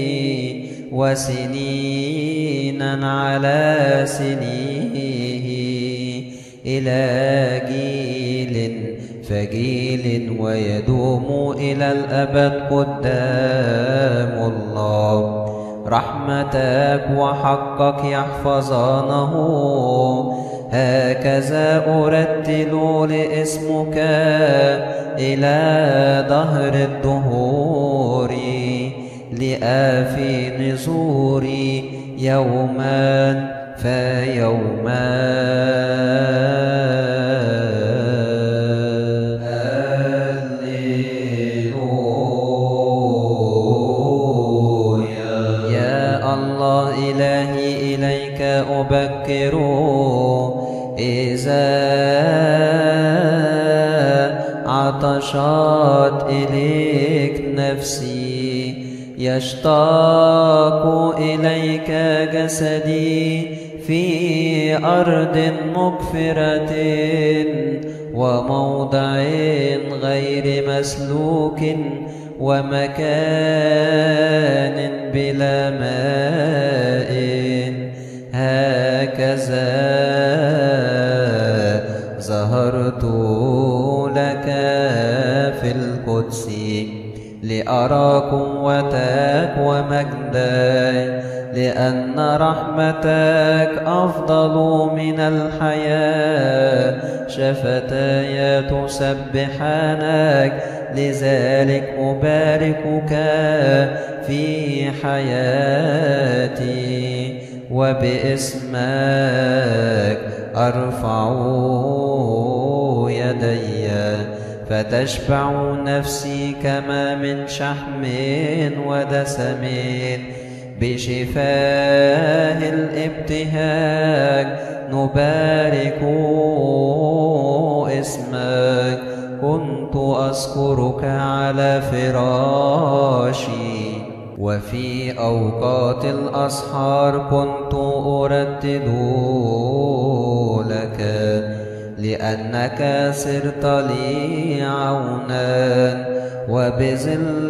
وسنينا على سنيه، إلى جيل فجيل ويدوم إلى الأبد قدام الله. رحمتك وحقك يحفظانه، هكذا أرتل لاسمك إلى دهر الدهور، لآفي نزوري يوما فيوما. أبكر إذا عطشت إليك نفسي، يشتاق إليك جسدي في أرض مقفرة وموضع غير مسلوك، ومكان بلا ماء. هكذا ظهرت لك في القدس، لأرى قوتك ومجدك، لأن رحمتك أفضل من الحياة، شفتاي تسبحانك، لذلك أباركك في حياتي، وباسمك أرفع يدي، فتشبع نفسي كما من شحم ودسم، بشفاه الابتهاج نبارك اسمك. كنت أذكرك على فراشي، وفي أوقات الأسحار كنت أردد لك، لأنك صرت لي عونا، وبظل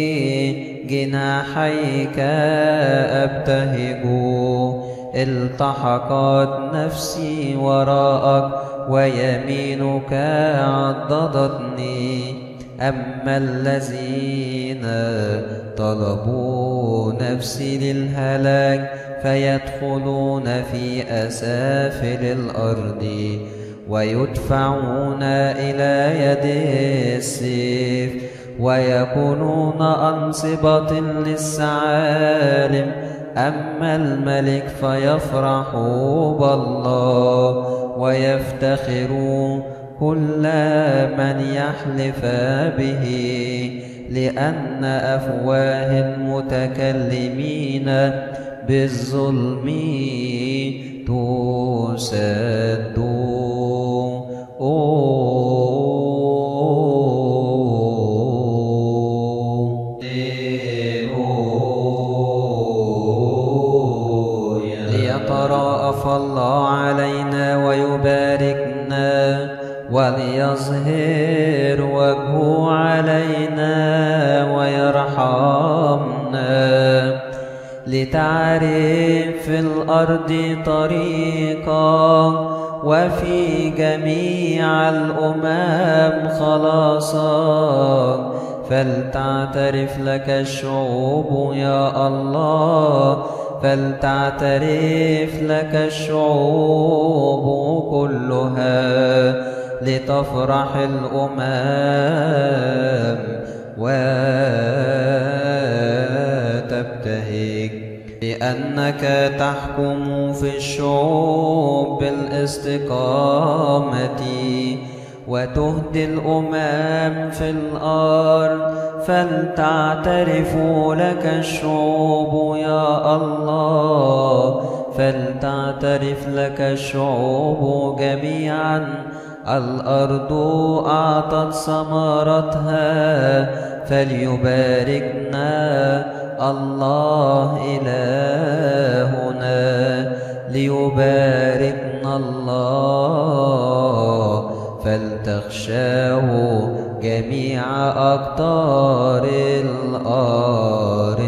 جناحيك أبتهج. التحقت نفسي وراءك، ويمينك عضدتني. أما الذين طلبوا نفسي للهلاك، فيدخلون في أسافل الأرض، ويدفعون إلى يد السيف، ويكونون أنصبة للثعالب. أما الملك فيفرح بالله، ويفتخر كل من يحلف به، لأن أفواه المتكلمين بالظلم تسد. ليتراءف الله علينا ويباركنا، وليظهر وجهه علينا ويرحمنا. لتعرف في الأرض طريقا، وفي جميع الأمم خلاصا. فلتعترف لك الشعوب يا الله، فلتعترف لك الشعوب كلها. لتفرح الأمم وتبتهج، لأنك تحكم في الشعوب بالاستقامة وتهدي الأمم في الأرض، فلتعترف لك الشعوب يا الله، فلتعترف لك الشعوب جميعا. الأرض أعطت ثمرتها، فليباركنا الله إلهنا، ليباركنا الله، فلتخشاه جميع أقطار الأرض.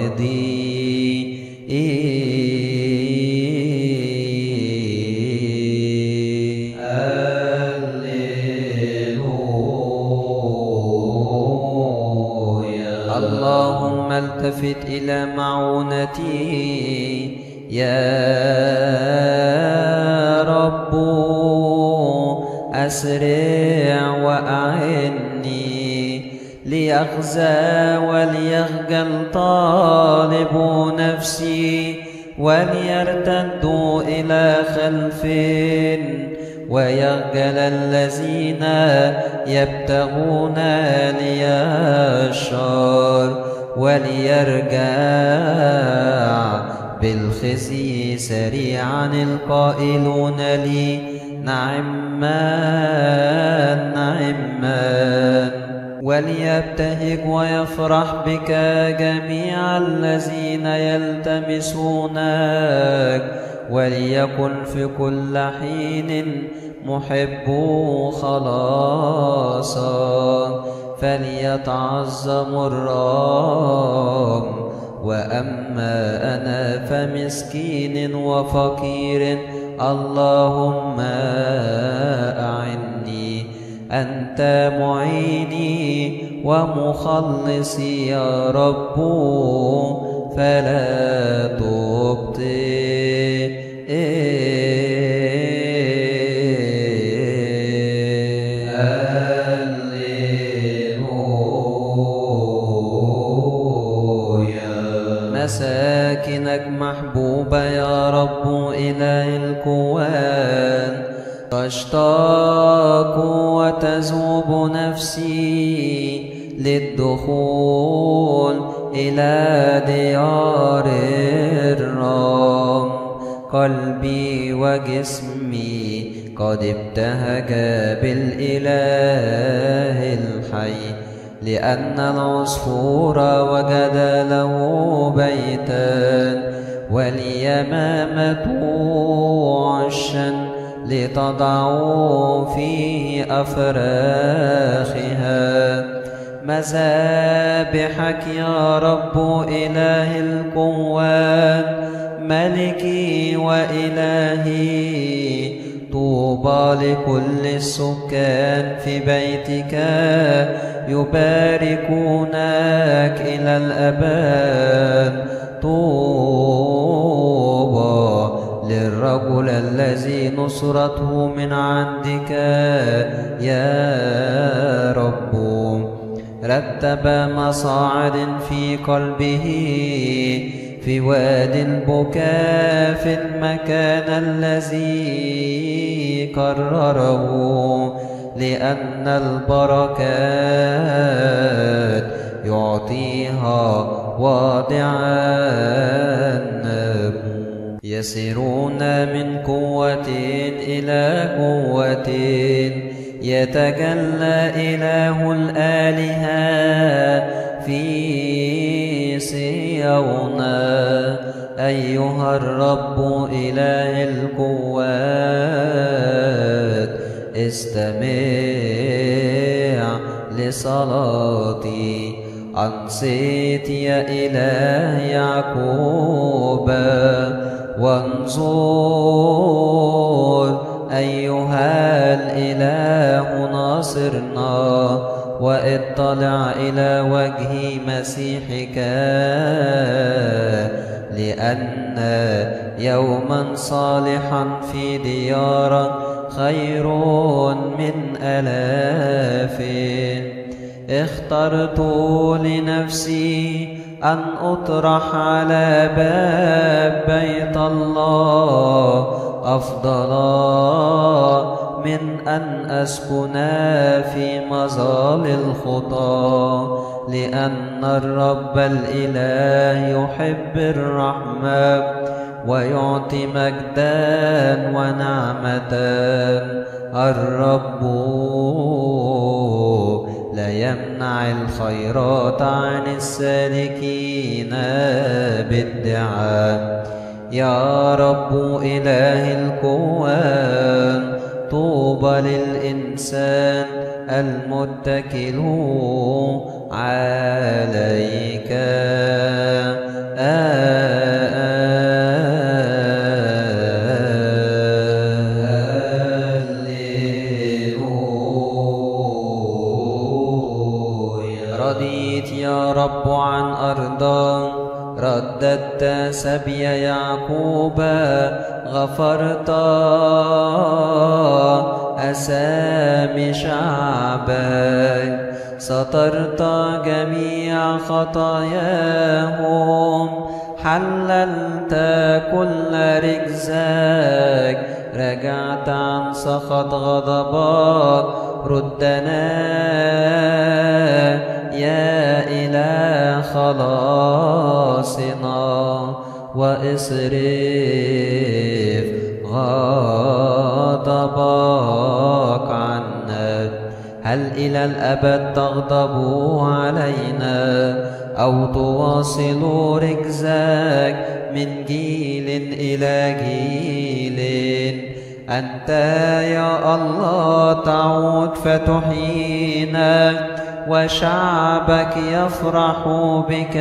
اللهم التفت إلى معونتي يا رب، أسرع وأعني، ليخزى وليخجل طالب نفسي، وليرتدوا إلى خلف، ويخجل الذين يبتغون لي الشر، وليرجع بالخزي سريعا القائلون لي نعمان نعمان. وليبتهج ويفرح بك جميع الذين يلتمسونك، وليكن في كل حين محب خلاصا، فليتعظم الرب. وأما أنا فمسكين وفقير، اللهم أعني، أنت معيني ومخلصي يا رب، فلا تبطئ. مساكنك محبوبة يا رب إله الكوان، تشتاق وتذوب نفسي للدخول إلى ديار الرب. قلبي وجسمي قد ابتهج بالإله الحي، لأن العصفور وجد له بيتا، واليمامة عشا لتضع فيه أفراخها. مذابحك يا رب إله الكوان، ملكي وإلهي، طوبى لكل السكان في بيتك، يباركونك إلى الأبد. طوبى للرجل الذي نصرته من عندك يا رب، رتب مصاعد في قلبه، في وادي البكاء في المكان الذي قرره، لأن البركات يعطيها واضعا. يسيرون من قوة إلى قوة، يتجلى إله الآلهة في صهيون. أيها الرب إله القوات، استمع لصلاتي، أنصت يا إله يعقوب، وانظر أيها الإله ناصرنا، واطلع إلى وجه مسيحك، لأن يوما صالحا في ديار خير من 1000. اخترت لنفسي أن أطرح على باب بيت الله أفضل من أن أسكن في مظال الخطى، لأن الرب الإله يحب الرحمة ويعطي مجدا ونعمة. الرب لا يمنع الخيرات عن السالكين بادعاء. يا رب إله الكون، طوبى للإنسان المتكل عليك. رضيت يا رب عن أرضا، رددت سبي يعقوب، غفرت أسامي شعبك، سترت جميع خطاياهم، حللت كل رجزك، رجعت عن سخط غضبك. ردنا يا إله خلاصنا، واصرف غضبك عنا. هل إلى الأبد تغضب علينا، أو تواصل رجزك من جيل إلى جيل؟ أنت يا الله تعود فتحيينا، وشعبك يفرح بك.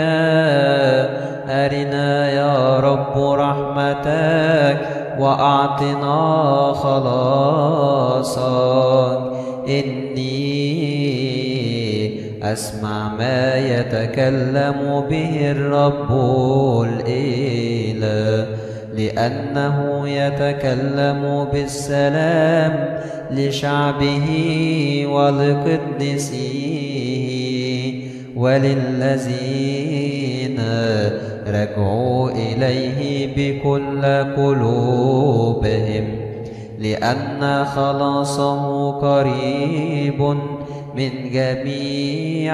أرنا يا رب رحمتك، وأعطنا خلاصك. إني أسمع ما يتكلم به الرب الإله، لأنه يتكلم بالسلام لشعبه ولقدسيه، وللذين رجعوا إليه بكل قلوبهم، لأن خلاصه قريب من جميع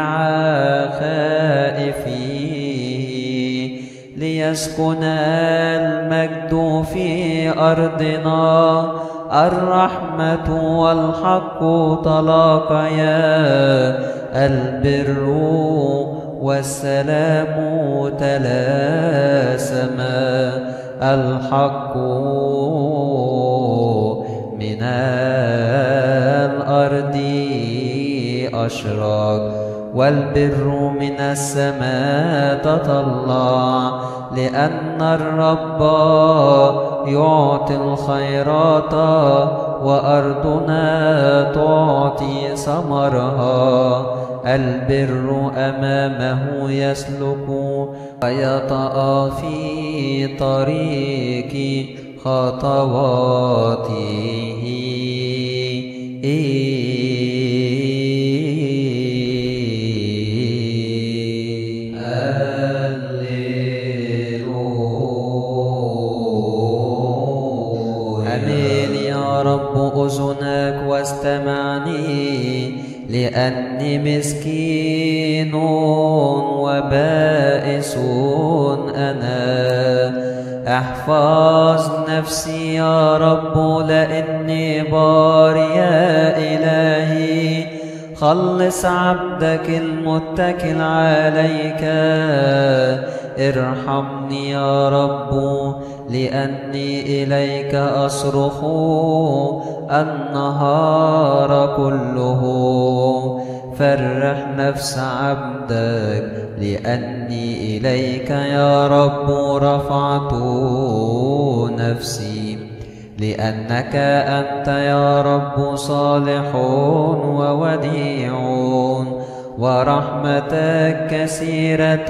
خائفيه. ليسكن المجد في أرضنا، الرحمة والحق تلاقيا، البر والسلام تلاسما. الحق من الأرض أشرق، والبر من السماء تطلع. لأن الرب يعطي الخيرات، وأرضنا تعطي ثمرها. البر أمامه يسلك، ويطأ في طريق خطواته. أذنك واستمعني، لأني مسكين وبائس أنا. احفظ نفسي يا رب، لأني بار يا إلهي. خلص عبدك المتكل عليك، ارحمني يا رب، لأني إليك أصرخ النهار كله. فرح نفس عبدك، لأني إليك يا رب رفعت نفسي. لأنك أنت يا رب صالح ووديع، ورحمتك كثيرة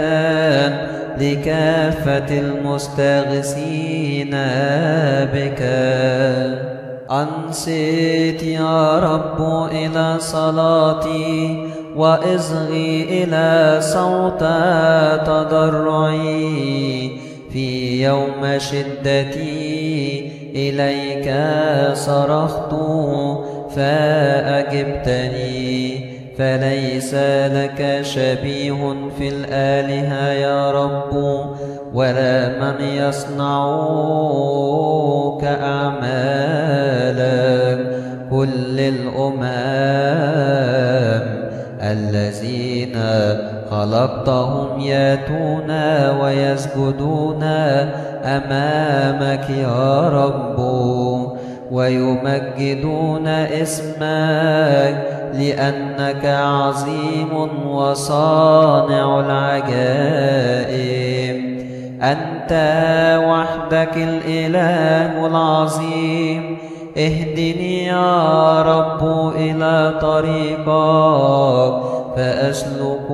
لكافة المستغيثين بك. أنصت يا رب إلى صلاتي وإصغي إلى صوت تضرعي في يوم شدتي إليك صرخت فأجبتني فليس لك شبيه في الآلهة يا رب ولا من يصنع كأعمالك كل الأمم الذين خلقتهم ياتون ويسجدون أمامك يا رب ويمجدون اسمك لأنك عظيم وصانع العجائب. أنت وحدك الإله العظيم، اهدني يا رب إلى طريقك فأسلك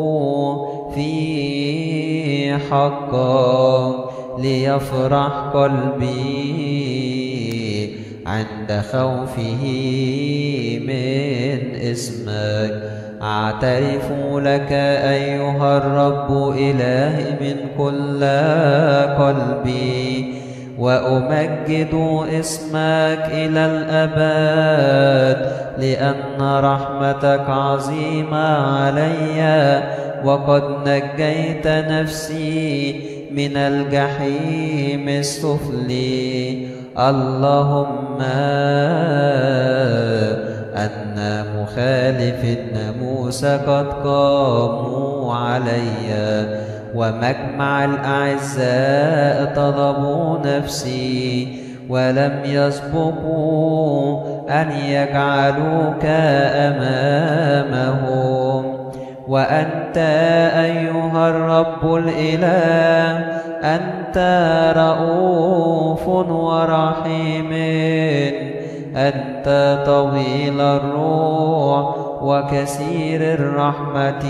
في حقك ليفرح قلبي عند خوفه من اسمك. أعترف لك أيها الرب إلهي من كل قلبي وأمجد اسمك إلى الأبد لأن رحمتك عظيمة علي وقد نجيت نفسي من الجحيم السفلي. اللهم أن مخالف الناموس قد قاموا علي ومجمع الأعزاء طلبوا نفسي ولم يسبقوا أن يجعلوك أمامهم. وأنت أيها الرب الإله أنت رؤوف ورحيم، أنت طويل الروح وكثير الرحمة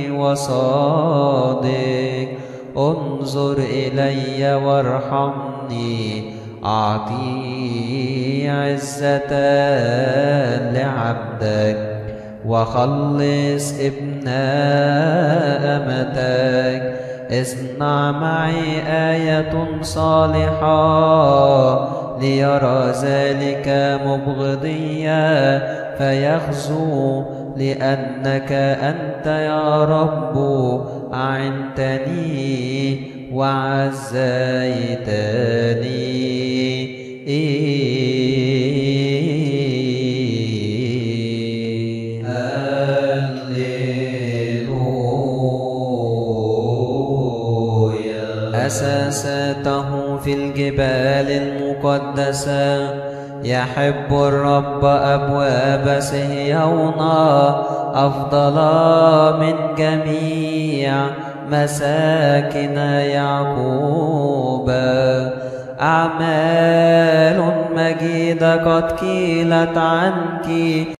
وصادق. انظر إلي وارحمني، أعطي عزة لعبدك وخلص ابن أمتك. اصنع معي آية صالحة ليرى ذلك مبغضيا فيخزو، لأنك أنت يا رب أعنتني وعزيتني. أساسته في الجبال المقدسة. يحب الرب أبواب صهيون أفضل من جميع مساكن يعقوب. أعمال مجيدة قد قيلت عنك